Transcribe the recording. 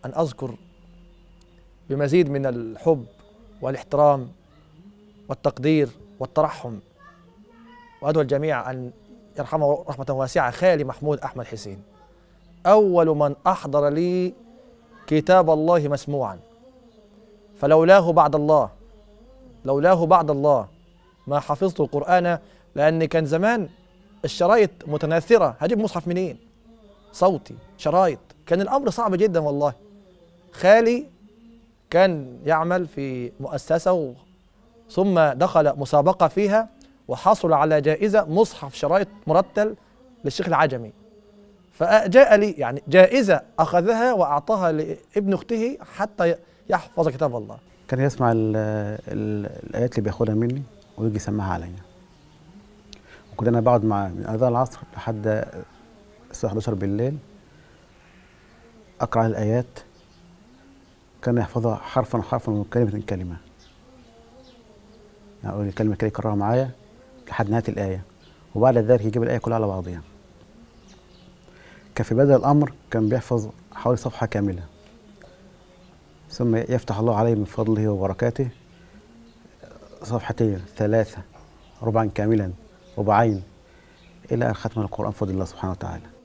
أن أذكر بمزيد من الحب والاحترام والتقدير والترحم، وأدعو الجميع أن يرحمه رحمة واسعة خالي محمود أحمد حسين، أول من أحضر لي كتاب الله مسموعا، فلولاه بعد الله، لولاه بعد الله ما حفظت القرآن، لأن كان زمان الشرايط متناثرة، هجيب مصحف منين؟ صوتي شرايط، كان الأمر صعب جدا والله. خالي كان يعمل في مؤسسة ثم دخل مسابقة فيها وحصل على جائزة مصحف شرايط مرتل للشيخ العجمي، فجاء لي يعني جائزة أخذها وأعطاها لابن أخته حتى يحفظ كتاب الله. كان يسمع الآيات اللي بياخدها مني ويجي يسمعها عليا، وكنت أنا بقعد مع من أذان العصر لحد الساعة 11 بالليل أقرأ الآيات، كان يحفظها حرفا حرفا وكلمة كلمة، يعني أقول كلمة كده يكررها معايا لحد نهاية الآية، وبعد ذلك يجيب الآية كلها على بعضها. كان في بدء الأمر كان بيحفظ حوالي صفحة كاملة، ثم يفتح الله عليه من فضله وبركاته صفحتين 3 ربعا كاملا ربعين إلى أن ختم القرآن بفضل الله سبحانه وتعالى.